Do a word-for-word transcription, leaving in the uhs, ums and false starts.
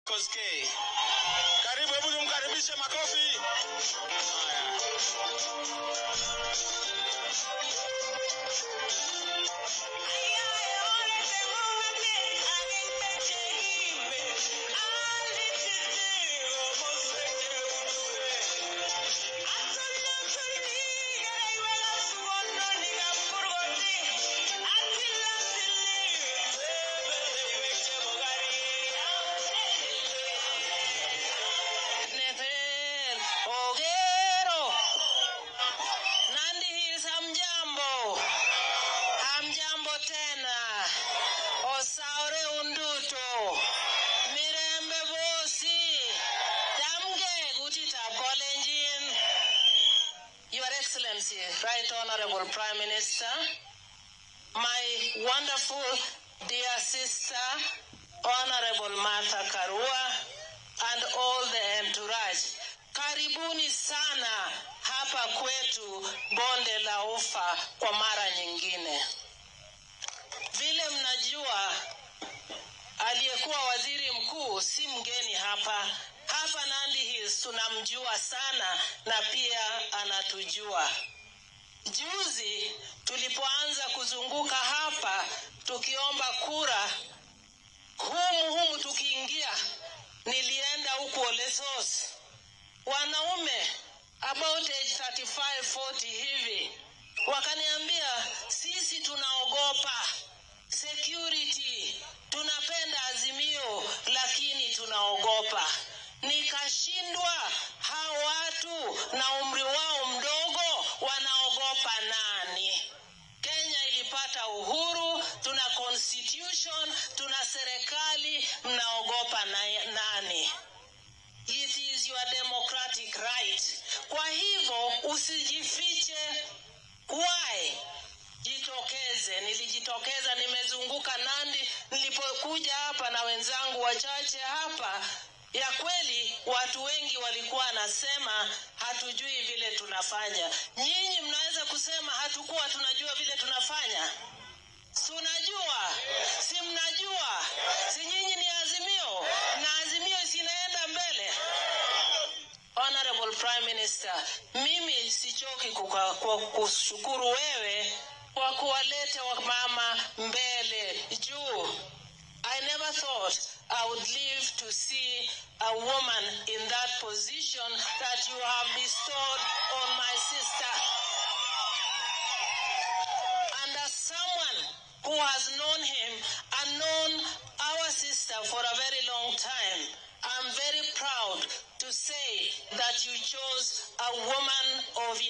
Kosgey. Karibu, hebu tumkaribishe makofi. Haya. Nandi, hamjambo. Hamjambo tena. Osaure unduto. Mirembe bosi. Damge gutita kolenjin. Your Excellency, Right Honorable Prime Minister, my wonderful dear sister, Honorable Martha Karua, and all the entourage. Karibuni sana hapa kwetu Bonde la Ufa kwa mara nyingine. Vile mnajua, aliyekuwa waziri mkuu si mgeni hapa. Hapa Nandi Hills tunamjua sana na pia anatujua. Juzi tulipoanza kuzunguka hapa tukiomba kura, humu humu tukiingia, nilienda huko Lesos. Wanaume about age thirty-five forty hivi wakaniambia, sisi tunaogopa security, tunapenda Azimio lakini tunaogopa. Nikashindwa, hao watu na umri wao mdogo wanaogopa nani? Kenya ilipata uhuru, tuna constitution, tuna serikali, mnaogopa na nani? It is your democratic right. Kwa hivyo usijifiche. Why? Jitokeze. Nilijitokeza, nimezunguka Nandi, nilipokuja hapa na wenzangu wachache hapa. Ya kweli watu wengi walikuwa nasema hatujui vile tunafanya. Nyinyi mnaweza kusema hatukuwa tunajua vile tunafanya. Si unajua? Si mnajua? Si nyinyi ni Azimio? Na Azimio sinaenda mbele. Honorable Prime Minister, mimi sichoki kukushukuru wewe kwa kuwaleta wamama mbele juu. I never thought I would live to see a woman in that position that you have bestowed on my sister. And as someone who has known him and known our sister for a very long time, I'm very proud to say that you chose a woman of